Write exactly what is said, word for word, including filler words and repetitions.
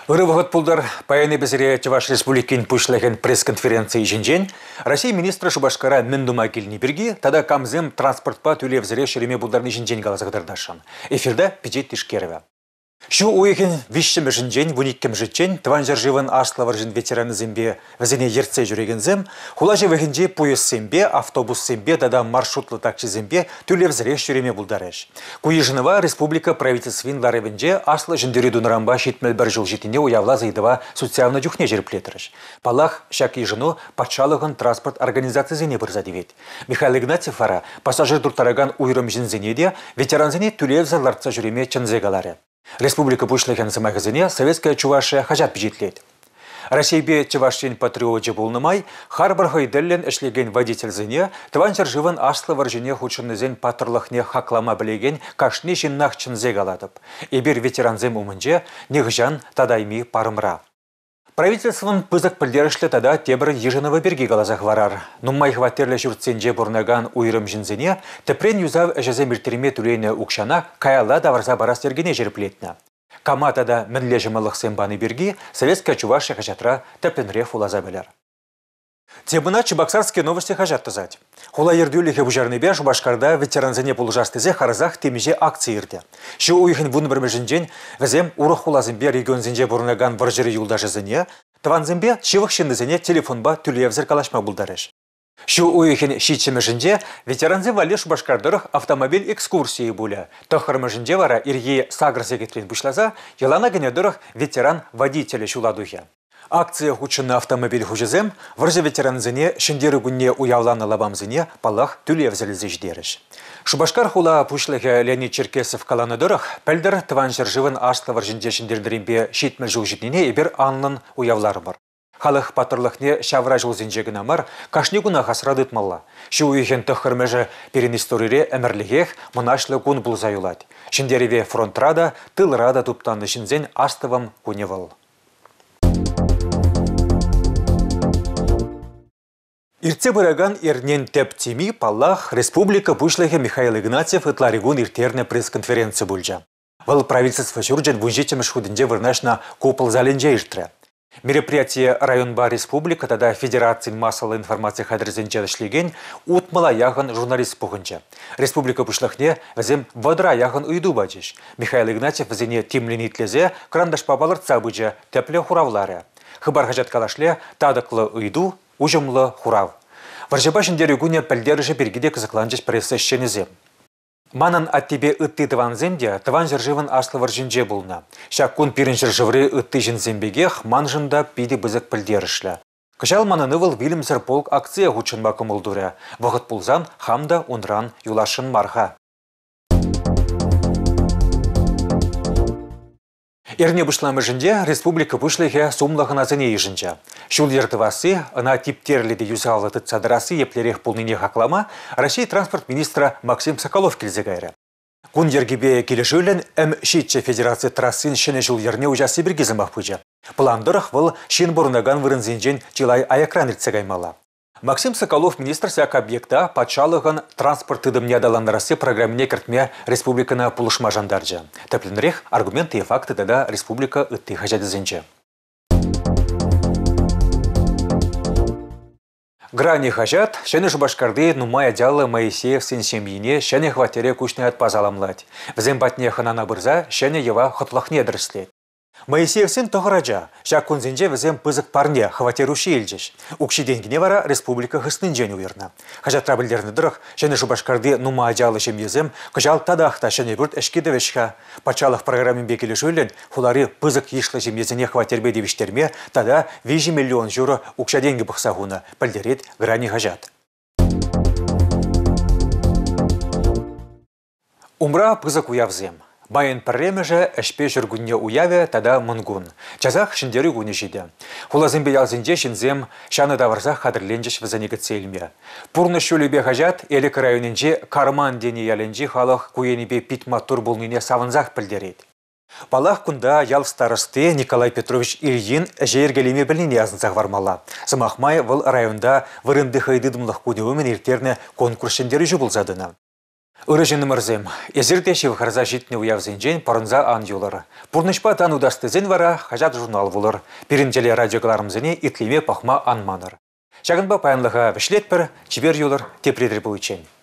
Ырывығыт пулдар паяны бізіре Чуваш Республикин пүшлеген пресс-конференции жинжен, Россия министрі Шубашкара Мендума келіне бірге, тада камзем транспортпа төлев зіре шереме пулдарны жинжен қалазығдардашын. Эфирда Пиджет Тишкерова. Шу уйген вишшім жинжен, вуниккем житчен, тван жаржыван ашлавар жин ветераны зембе візіне ерце жүреген зем, хулажы вегенде поезд зембе, автобус зембе, тада маршрутлы такчы зембе төлев зіре шереме пулдарыш. Куйжынова республика правительствин ларевенде ашлы жіндері дунарамба шетмел бір жыл жетіне уявла зайдыва социалны дюхне жерплетіріш. Палах шак ежыну патшалығын транспорт организациясыне бірзадевет. Михаил Игнатьев ара пассажир дұртараган уйрым жінзенеде ветеранзіне төлев зарларца жүреме чынзегалары. Республика пушлеген самахазыне советская Чувашия хажат пижетлет. Россия Чувашин патриоты болнымай, харбар хайделлен эшлеген водитель зыне, тван жаржыван ашлы варжине хучынны зен патырлахне хаклама білеген кашны жиннах чынзе галадып. Эбер ветеранзем умынже негжан тадайми парымра. Правительствон пызык пілдерішлі тада тебір ежынова берге галазах варар. Нуммай хватерлі жүртсенже бұрнаган уйрым жінзіне, тіпрен юзав әжезе міртерме түлейні ұқшана каяла даварза барас ергене жерплетні. Каматада мінле жымылық сенбаны берге, советская Чувашия хажатра тәпленре фулаза білер. Тебына Чебоксарские новости хажат тызать. Хула ердюліхе бұжарныбе Шубашкарда ветеранзіне пулжастызе харзах темеже акции ерде. Шу уйхын вун бір межінжен візем урық хулазымбе регион зінже бұрынаган варжыры юлдажы зіне, тван зімбе шивық шындызіне телефонба түлев зіркалашма бұлдарыш. Шу уйхын шитші межінже ветеранзе вале Шубашкардырық автомобиль экскурсии бұля. Тохыр межінже вара ирге сагрзе кетрен бұшлаза, елана генедырық ветеран водителі шуладухе. Акция хучынны автомобиль хужызем, варжы ветеранзіне шындері күнне уявланы лабамзіне палах түлев зілізі ждеріш. Шубашкар хула пушлығы Леонид Черкесов каланыдырық, пәлдір тван жыржывын ашлы варжынде шындердірімбе шетміл жыл житніне ебір анлын уявлары бар. Халық патырлықне шавра жыл зінжегін амар, кашны күна хасрадыт малла. Шу уйген тұқыр межі перен историре әмірлігех мұнашлы күн бұл заюлад. Шындереве фронтрада, тылрада туптанды шынзен астывым күневал. Ирте бұраган ернен тәптеми паллах республика пушлығы Михаил Игнатьев ытларигун иртерне пресс-конференция бульджа. Вал правительство жүрджен вунжетем шхудынде вырнашна купол заленже иртре. Мероприятие районба республика тада Федерации массовой информации хадрзенче шлеген утмала яғын журналист пухынча. Республика пушлықне візем вадра яғын уйду бачыш. Михаил Игнатьев візене темленитлезе крандаш пабалар цабыджа тепле хуравлары. Хыбар хажат калашле тадықлы уйду ужымлы хурав. Варжабашын дерегуне пәлдеріші бергеде кызықланчыш прессы шенезе. Манан от тебе ытты тван земде, тван жыржывын аслы варжинже болна. Шаккун пирін жыржывры ытты жінзембегех манжында пиді бізік пәлдерішлі. Кышал мананывыл Вильямсер полк акция хучын бакым олдуря. Вағыт пулзан хамда унран юлашын марха. Эрне бұшламы жінде республика бұшлығы сумлағын азыне ежінже. Шул ертывасы, ана типтерліде юзалы тұтсадырасы еплерек пулныне хақлама Россия транспорт министра Максим Соколов келзегайры. Күн ергебе келешілін әм шетче федерация трасын шыны жыл ерне ұжасы біргезім бақпыжы. Пландырық бұл шын бұрынаган вырынзенжен жылай аякран ертсегаймала. Максим Соколов министр сяк объекта патшалығын транспорт ыдымне адаланырасы программіне кіртме республикана пулышма жандаржы. Тәплінірек аргументы и факты дада республика үтті хажады зенче. Грани хажат, шәне Шубашкарды нумай адялы Моисеев сын семьине шәне хватере кушне атпазаламлать. Взем батне ханана бұрза, шәне ева хотлахне дырслет. Моисеев сын тоғыраджа, шак күнзенже візем пызык парне хватеруши елжеш. Укши денгіне вара республика хыснынжен уверна. Хажатра білдерні дұрық, шәне Шубашкарды нума адялы шемезем, күжал тадақта шәне бүрт әшкеді вешка. Пачалық программин бекелі жөлін, хулары пызык ешлы жемезіне хватербе девіштерме, тада вежі миллион жұры укша денгі бұқсағуна, білдерет грани хажат. Умра пызык уявзем. Байын пірремежі әшпе жүргінне уяве тада мұнгун. Чазақ шындері күні жиді. Хулазымбе ялзынде шынзем шаны даварзақ қадырленжеш візанегі цельме. Пұрны шөлібе ғажат, әлік районынже карман дені яленжі халық күйенебе питматур болныне савынзақ пілдерет. Балақ күнда ял старысты Николай Петрович Ильин жергелеме біліне язынзақ вармала. Зымақмай выл районда вырынды хайдыдымлық күнеуімен ертерні конкурс шындері жүбілзадыны. Үрежіні мұрзем, езірдеші вғарза жетіне уявзенжен парынза ан юлар. Пұрнышпа тан удастызен вара хажат журнал болыр. Бірінжелі радиогаларымзыне итлеме пахма анманыр. Шағынба паянлыға вішлет бір, чибер юлар тепредер бұл үчен.